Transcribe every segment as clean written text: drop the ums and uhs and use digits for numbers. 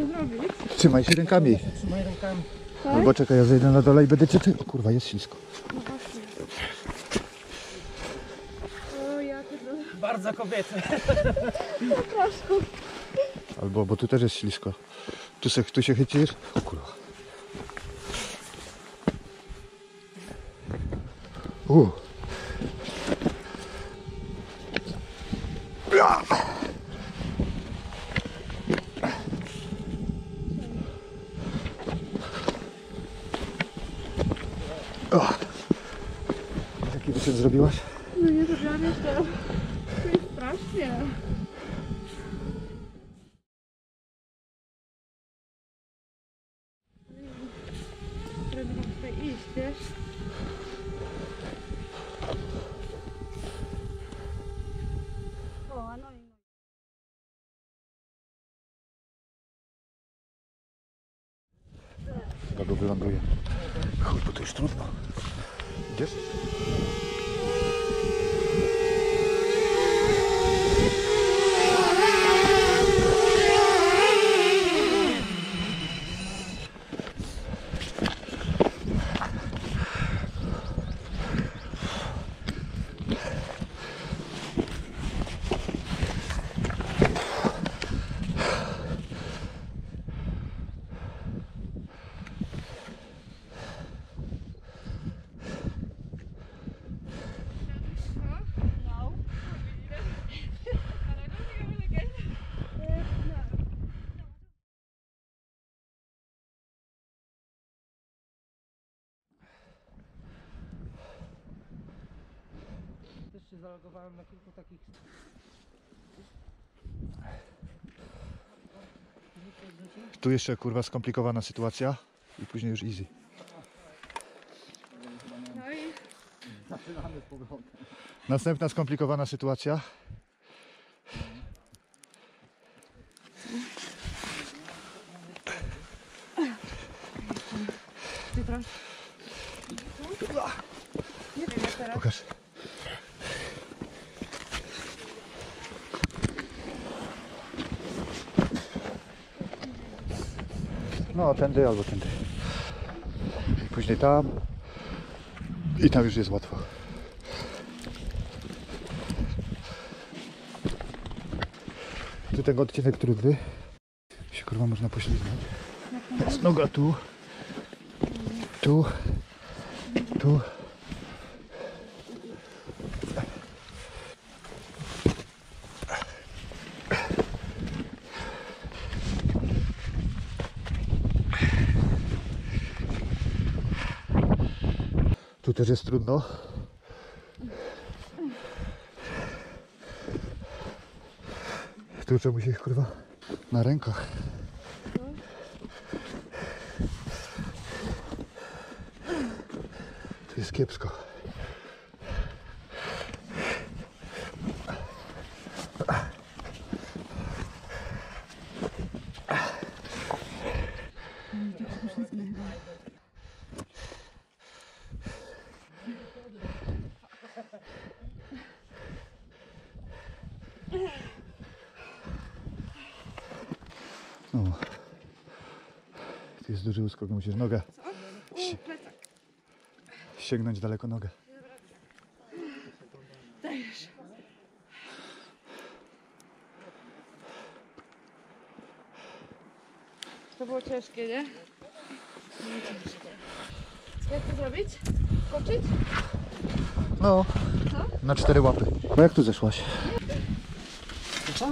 to zrobić? Trzymaj się rękami. Trzymaj rękami. Tak? Albo czekaj, ja zejdę na dole i będę cię... O kurwa, jest ślisko. No właśnie. O, ja pierdolę. Bardzo kobiety. Przepraszam. Albo, bo tu też jest ślisko. Tu się chycisz? O kurwa. Ja. Jaki wyczyn zrobiłaś? No nie zrobiłam jeszcze. To jest strasznie. Trzeba tutaj iść, wiesz? O, no i no. Chyba go wyląduje. Chuj, bo to już trudno. Idziesz? Też się zalogowałem na kilku takich. Tu jeszcze kurwa skomplikowana sytuacja i później już easy. No i Następna skomplikowana sytuacja. wyproś. Nie wiem jak teraz. Pokaż. No, tędy albo tędy. I później tam. I tam już jest łatwo. Tu ten odcinek trudny. Się kurwa można poślizgnąć. Jest noga tu. Tu. Tu. Tu też jest trudno. Tu trzeba się kurwa na rękach. Tu jest kiepsko. No. Tu jest duży uskok, musisz nogę sięgnąć daleko nogę. Dajesz. To było ciężkie, nie? Było ciężkie. Jak to zrobić? Skoczyć? No, Co? na 4 łapy. No jak tu zeszłaś? Co?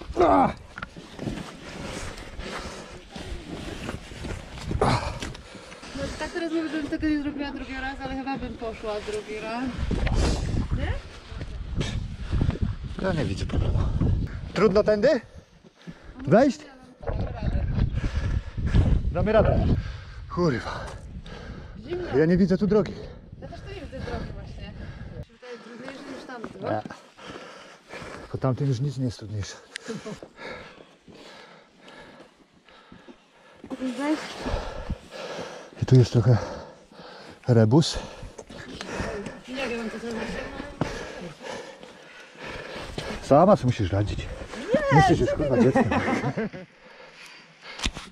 No tak teraz mówię, żebym tego nie zrobiła drugi raz, ale chyba bym poszła drugi raz. Nie? Ja nie widzę problemu. Trudno tędy? Wejść? Damy radę. Kurwa. Zimno. Ja nie widzę tu drogi. Ja też to nie widzę drogi właśnie. Mi się wydaje trudniejsze niż tamto. Nie. Po tamtym już nic nie jest trudniejsze. Wejść. I tu jest trochę rebus. Nie wiem, co zrobić. Sama co musisz radzić. Nie jesteś już kurwa dzieckiem.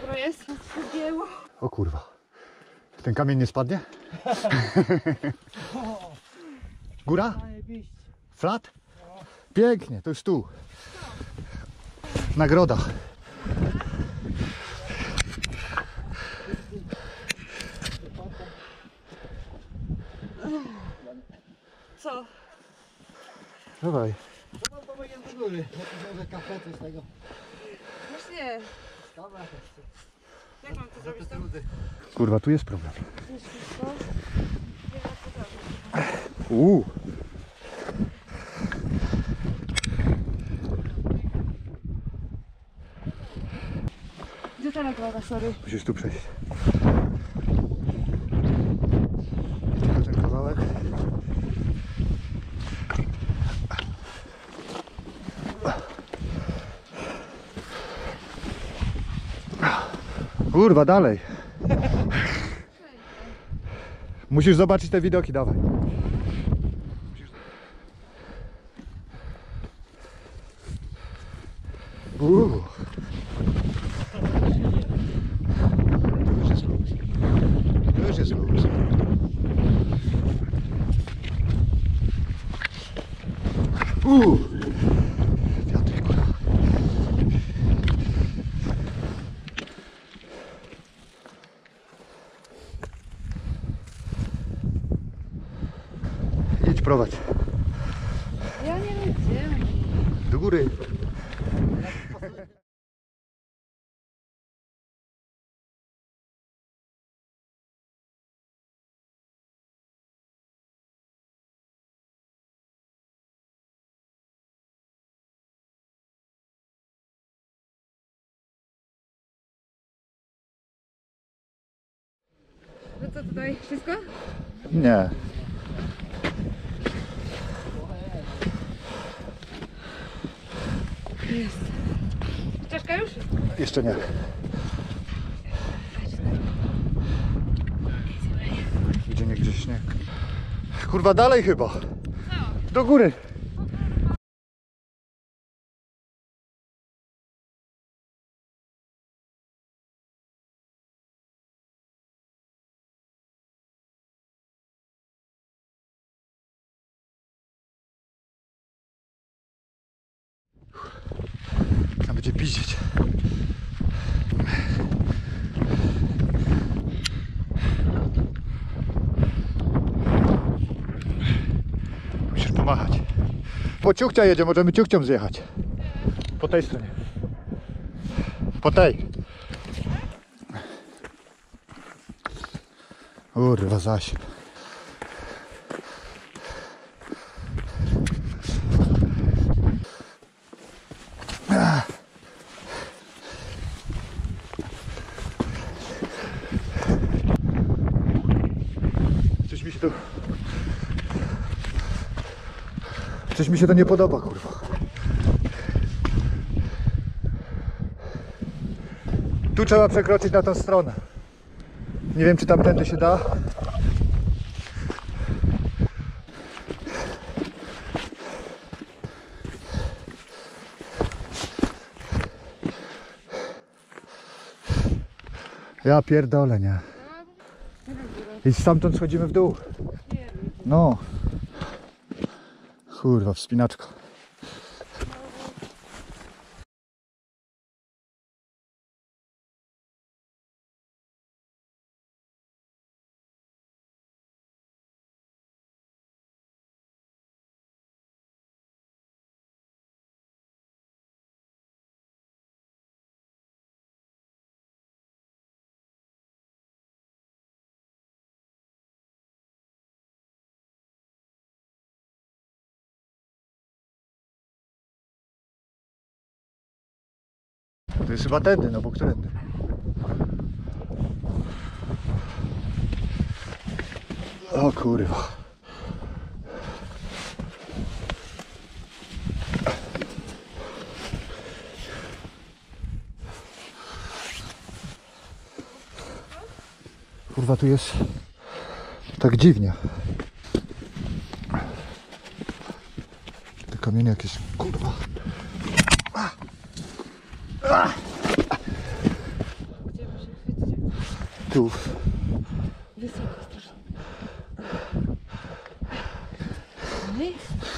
Mokro jest, zgięło. O kurwa. Ten kamień nie spadnie? Góra? Zajebiście. Flat? Pięknie, to już tu. Nagroda. Co? Dawaj. To wam pomogę do góry. Ja może kafe coś tego. Właśnie, Dobra, jak mam to zrobić tam? Kurwa, tu jest problem. Jest wszystko. Nie ma co zrobić. Gdzie ta nagroda, sorry? Musisz tu przejść. Tylko ten kawałek. Kurwa, dalej. Musisz zobaczyć te widoki, dawaj. Tu już jest luz. Tu już jest luz. Wiatry, kurwa. Idź, prowadź. Ja nie wiem gdzie. Do góry. No co tutaj, wszystko? Nie. Jest. Czaszka już? Jeszcze nie. Idzie nie gdzieś śnieg. Kurwa, dalej chyba. Do góry. Tam będzie piździeć. Musisz pomachać. Po ciuchcia jedzie, możemy ciuchcią zjechać. Po tej stronie. Po tej. Kurwa, zaś. Coś mi się to nie podoba, kurwa. Tu trzeba przekroczyć na tą stronę. Nie wiem, czy tamtędy się da. Ja pierdolę, nie. I stamtąd schodzimy w dół. No. Kurwa, wspinaczka. To jest chyba tędy, no bo którędy? O kurwa. Kurwa, tu jest tak dziwnie. Te kamienie jakieś, kurwa. tu. Wysoko strasznie. Dalej.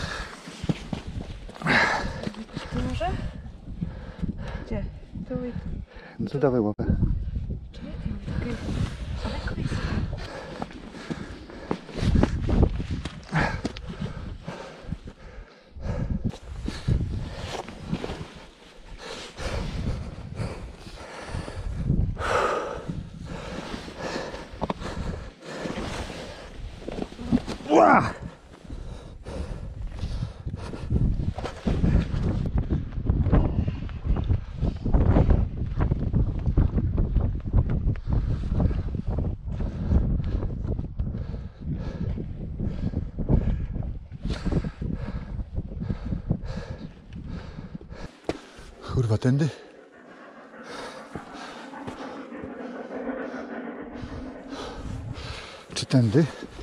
Tu może? Gdzie? Tu i tu. No to dawaj łapę. Czekaj, takie daleko jest. Ła! Kurwa, tędy? Czy tędy?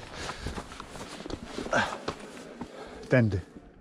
Tędy.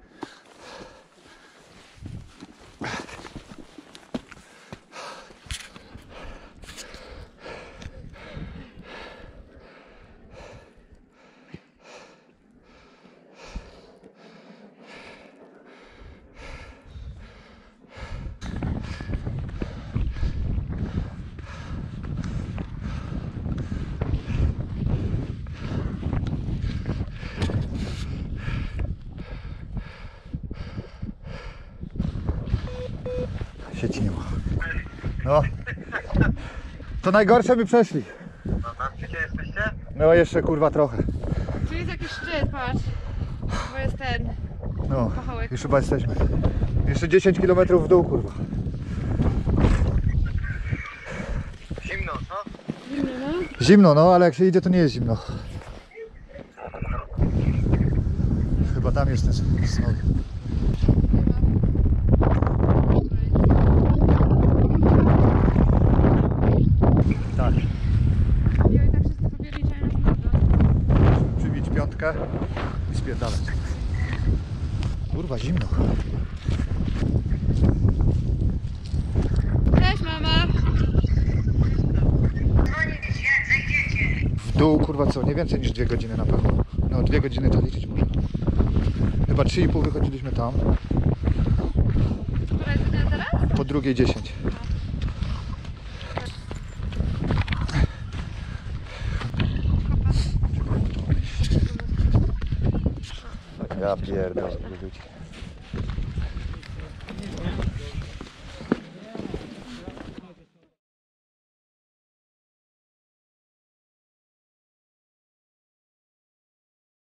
Sieci nie ma. No. To najgorsze my przeszli. No tam gdzie jesteście? No jeszcze kurwa trochę. Tu jest jakiś szczyt, patrz. Bo jest ten. No, Pachołek. już chyba jesteśmy. Jeszcze 10 km w dół kurwa. Zimno, co? Zimno, no. Zimno, no, ale jak się idzie to nie jest zimno. Chyba tam jest ten smog. Tak. I oni tak wszyscy sobie liczają na smogę. Przybić piątkę i spierdalać. Kurwa, zimno. Cześć, mama. W dół kurwa co, nie więcej niż 2 godziny na pewno. No 2 godziny to liczyć można. Chyba 3,5 wychodziliśmy tam. Która jest godzina teraz? Po 2:10. Ja pierdolę.